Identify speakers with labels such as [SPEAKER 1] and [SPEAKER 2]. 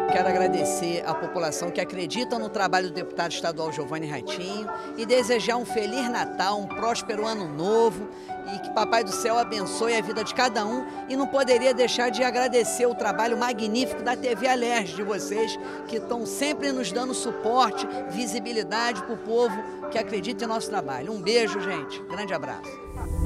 [SPEAKER 1] Quero agradecer à população que acredita no trabalho do deputado estadual Giovanni Ratinho e desejar um Feliz Natal, um próspero Ano Novo e que Papai do Céu abençoe a vida de cada um. E não poderia deixar de agradecer o trabalho magnífico da TV Alerj, de vocês, que estão sempre nos dando suporte, visibilidade para o povo que acredita em nosso trabalho. Um beijo, gente. Grande abraço.